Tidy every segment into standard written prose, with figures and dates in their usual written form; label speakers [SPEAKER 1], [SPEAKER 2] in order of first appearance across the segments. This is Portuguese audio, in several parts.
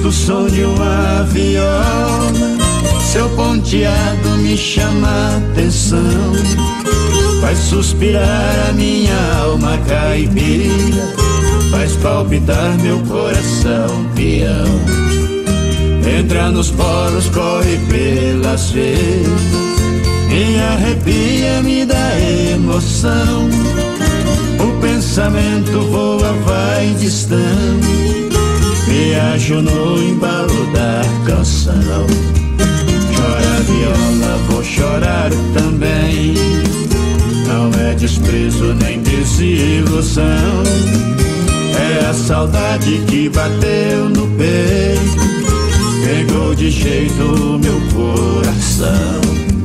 [SPEAKER 1] escuto o som de uma viola, seu ponteado me chama a atenção, faz suspirar a minha alma caipira, faz palpitar meu coração peão. Entra nos poros, corre pelas veias, me arrepia, me dá emoção. O pensamento voa, vai distante, viajo no embalo da canção. Chora viola, vou chorar também, não é desprezo nem desilusão, é a saudade que bateu no peito, pegou de jeito o meu coração.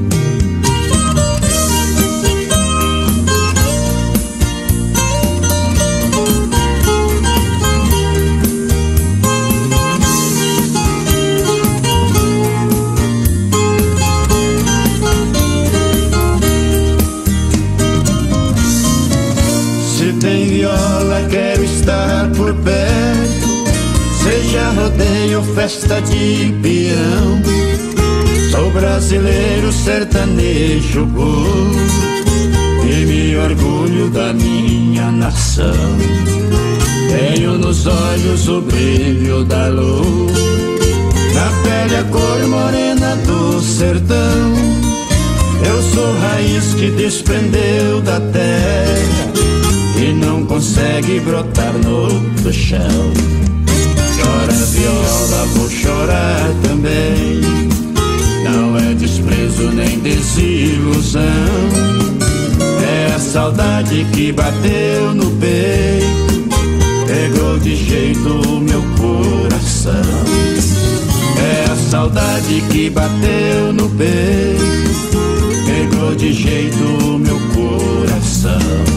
[SPEAKER 1] Se tem viola, quero estar por perto, seja rodeio, festa de peão. Sou brasileiro, sertanejo puro, e me orgulho da minha nação. Tenho nos olhos o brilho da lua, na pele a cor morena do sertão. Eu sou raiz que desprendeu da terra e não consegue brotar no chão. Chora viola, vou chorar também, não é desprezo nem desilusão, é a saudade que bateu no peito, pegou de jeito o meu coração. É a saudade que bateu no peito, pegou de jeito o meu coração.